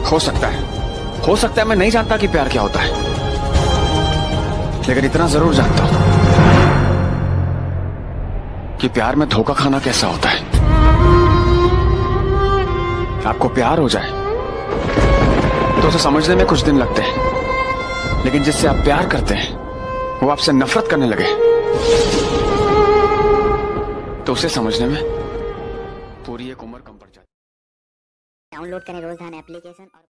हो सकता है मैं नहीं जानता कि प्यार क्या होता है, लेकिन इतना जरूर जानता हूं कि प्यार में धोखा खाना कैसा होता है। आपको प्यार हो जाए तो उसे समझने में कुछ दिन लगते हैं, लेकिन जिससे आप प्यार करते हैं वो आपसे नफरत करने लगे तो उसे समझने में पूरी एक उम्र कम पड़ जाती है। डाउनलोड करें रोजगार एप्लीकेशन और